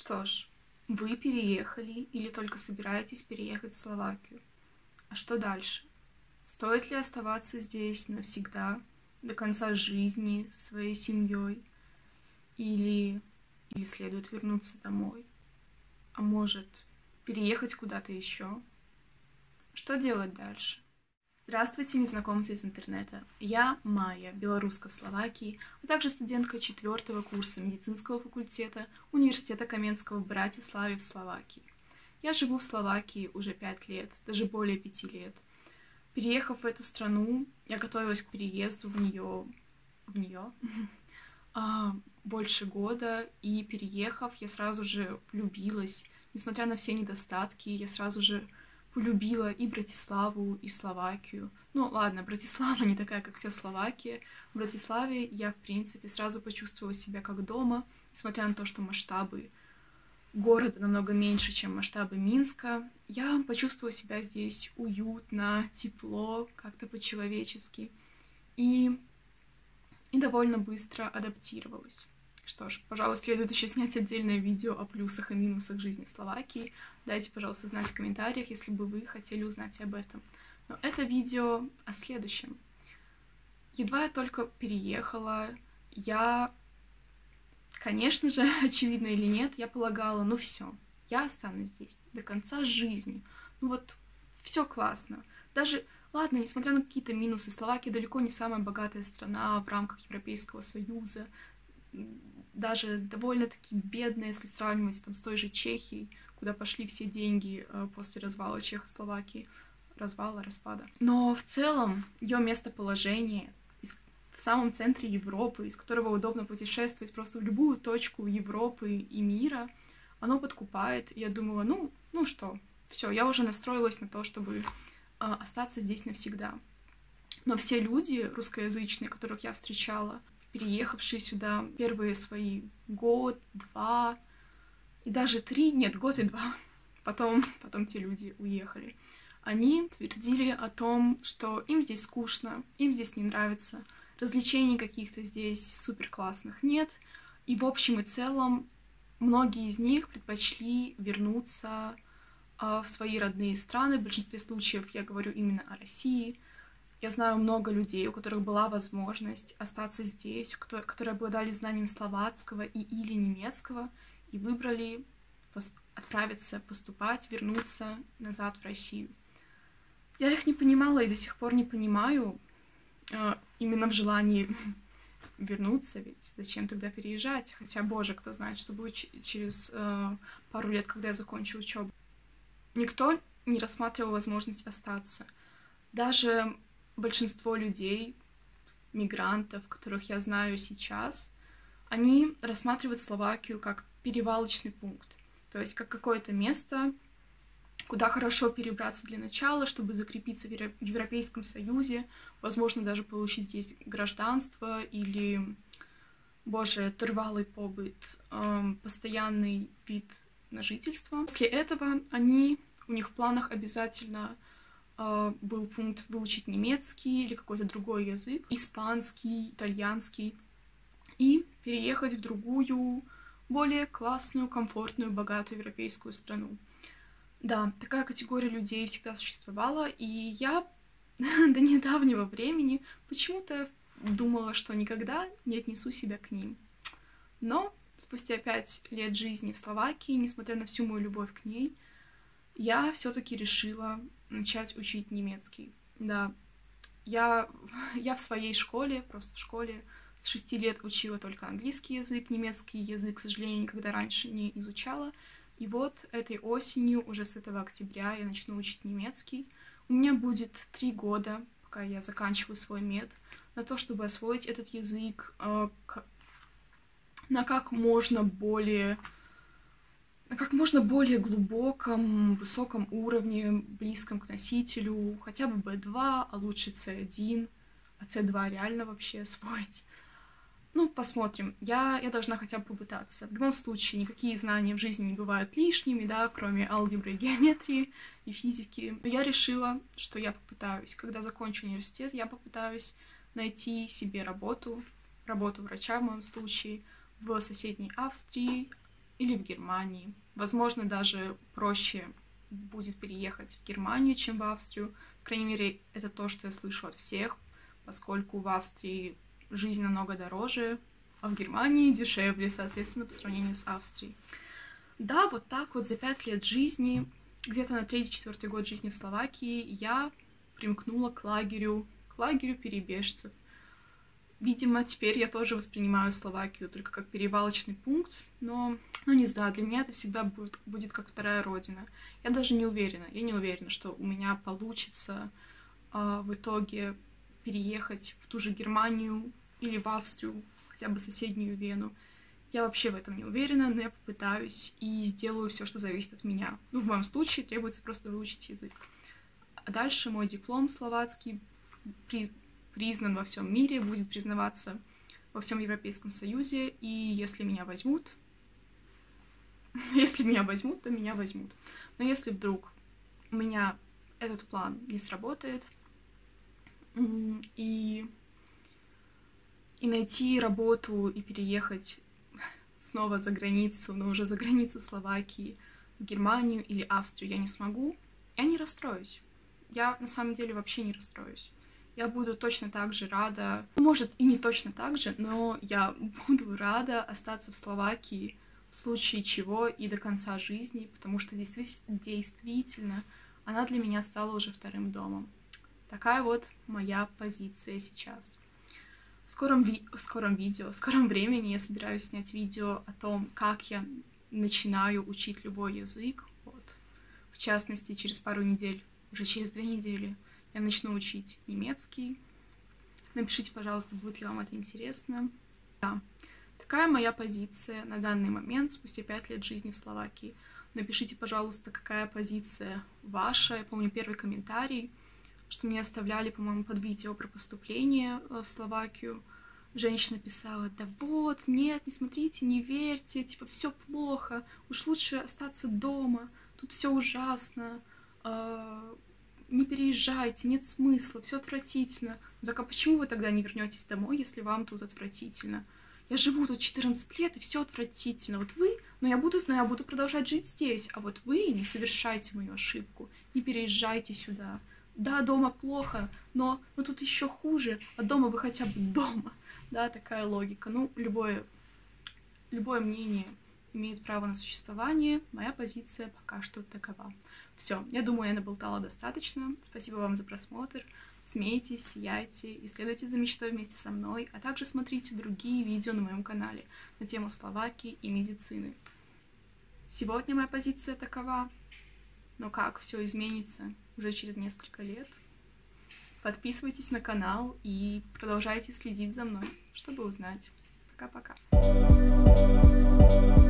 что ж, вы переехали или только собираетесь переехать в Словакию. А что дальше? Стоит ли оставаться здесь навсегда, до конца жизни со своей семьей? Или следует вернуться домой? А может, переехать куда-то еще? Что делать дальше? Здравствуйте, незнакомцы из интернета. Я Майя, белоруска в Словакии, а также студентка 4-го курса медицинского факультета Университета Каменского в Братиславе в Словакии. Я живу в Словакии уже 5 лет, даже более 5 лет. Переехав в эту страну, я готовилась к переезду в нее больше года, и переехав, я сразу же влюбилась. Несмотря на все недостатки, я сразу же полюбила и Братиславу, и Словакию. Ну ладно, Братислава не такая, как вся Словакия. В Братиславе я, в принципе, сразу почувствовала себя как дома, несмотря на то, что масштабы города намного меньше, чем масштабы Минска. Я почувствовала себя здесь уютно, тепло, как-то по-человечески. И довольно быстро адаптировалась. Что ж, пожалуй, следует еще снять отдельное видео о плюсах и минусах жизни в Словакии. Дайте, пожалуйста, знать в комментариях, если бы вы хотели узнать об этом. Но это видео о следующем. Едва я только переехала, я, конечно же, очевидно или нет, я полагала, ну все, я останусь здесь до конца жизни. Ну вот, все классно. Даже, ладно, несмотря на какие-то минусы, Словакия далеко не самая богатая страна в рамках Европейского Союза. Даже довольно-таки бедная, если сравнивать там с той же Чехией, куда пошли все деньги после развала Чехословакии, распада. Но в целом ее местоположение в самом центре Европы, из которого удобно путешествовать просто в любую точку Европы и мира, оно подкупает. И я думала, ну что, все, я уже настроилась на то, чтобы остаться здесь навсегда. Но все люди русскоязычные, которых я встречала, переехавшие сюда первые свои год, 2 и даже 3, нет, год и 2, потом те люди уехали. Они твердили о том, что им здесь скучно, им здесь не нравится, развлечений каких-то здесь супер классных нет, и в общем и целом многие из них предпочли вернуться в свои родные страны. В большинстве случаев я говорю именно о России. Я знаю много людей, у которых была возможность остаться здесь, которые обладали знанием словацкого или немецкого, и выбрали отправиться, поступать, вернуться назад в Россию. Я их не понимала и до сих пор не понимаю, именно в желании вернуться, ведь зачем тогда переезжать? Хотя, боже, кто знает, что будет через пару лет, когда я закончу учебу. Никто не рассматривал возможность остаться. Даже большинство людей, мигрантов, которых я знаю сейчас, они рассматривают Словакию как перевалочный пункт. То есть как какое-то место, куда хорошо перебраться для начала, чтобы закрепиться в Европейском Союзе, возможно, даже получить здесь гражданство или, боже, трвалый побыт, постоянный вид на жительство. После этого у них в планах обязательно был пункт выучить немецкий или какой-то другой язык, испанский, итальянский, и переехать в другую, более классную, комфортную, богатую европейскую страну. Да, такая категория людей всегда существовала, и я до недавнего времени почему-то думала, что никогда не отнесу себя к ним. Но спустя 5 лет жизни в Словакии, несмотря на всю мою любовь к ней, я все-таки решила начать учить немецкий. Да, я в своей школе, просто в школе, с 6 лет учила только английский язык, немецкий язык, к сожалению, никогда раньше не изучала. И вот этой осенью, уже с этого октября, я начну учить немецкий. У меня будет 3 года, пока я заканчиваю свой мед, на то, чтобы освоить этот язык на как можно более глубоком, высоком уровне, близком к носителю, хотя бы B2, а лучше C1, а C2 реально вообще освоить. Ну, посмотрим. Я должна хотя бы попытаться. В любом случае, никакие знания в жизни не бывают лишними, да, кроме алгебры, геометрии и физики. Но я решила, что я попытаюсь. Когда закончу университет, я попытаюсь найти себе работу врача в моем случае, в соседней Австрии, или в Германии. Возможно, даже проще будет переехать в Германию, чем в Австрию. По крайней мере, это то, что я слышу от всех, поскольку в Австрии жизнь намного дороже, а в Германии дешевле, соответственно, по сравнению с Австрией. Да, вот так вот за 5 лет жизни, где-то на 3-4 год жизни в Словакии, я примкнула к лагерю перебежцев. Видимо, теперь я тоже воспринимаю Словакию только как перевалочный пункт, но не знаю, для меня это всегда будет как вторая родина. Я даже не уверена, что у меня получится в итоге переехать в ту же Германию или в Австрию, хотя бы соседнюю Вену. Я вообще в этом не уверена, но я попытаюсь и сделаю все, что зависит от меня. В моем случае требуется просто выучить язык. А дальше мой диплом словацкий признан во всем мире, будет признаваться во всем Европейском Союзе, и если меня возьмут, то меня возьмут. Но если вдруг у меня этот план не сработает, и найти работу и переехать снова за границу, но уже за границу Словакии, в Германию или Австрию я не смогу, я не расстроюсь. Я на самом деле вообще не расстроюсь. Я буду точно так же рада, может и не точно так же, но я буду рада остаться в Словакии в случае чего и до конца жизни, потому что действительно она для меня стала уже вторым домом. Такая вот моя позиция сейчас. В скором времени я собираюсь снять видео о том, как я начинаю учить любой язык. Вот. В частности, через пару недель, уже через 2 недели, я начну учить немецкий. Напишите, пожалуйста, будет ли вам это интересно. Да, такая моя позиция на данный момент, спустя 5 лет жизни в Словакии. Напишите, пожалуйста, какая позиция ваша. Я помню первый комментарий, что мне оставляли, по-моему, под видео про поступление в Словакию. Женщина писала: да вот, нет, не смотрите, не верьте, типа, все плохо, уж лучше остаться дома, тут все ужасно, не переезжайте, нет смысла, все отвратительно. Ну так а почему вы тогда не вернетесь домой, если вам тут отвратительно? Я живу тут 14 лет, и все отвратительно. Вот вы, но я буду продолжать жить здесь, а вот вы не совершайте мою ошибку, не переезжайте сюда. Да, дома плохо, но тут еще хуже, а дома вы хотя бы дома. Да, такая логика. Любое мнение имеет право на существование. Моя позиция пока что такова. Все, я думаю, я наболтала достаточно. Спасибо вам за просмотр. Смейтесь, сияйте и следуйте за мечтой вместе со мной, а также смотрите другие видео на моем канале на тему Словакии и медицины. Сегодня моя позиция такова, но как все изменится уже через несколько лет? Подписывайтесь на канал и продолжайте следить за мной, чтобы узнать. Пока-пока.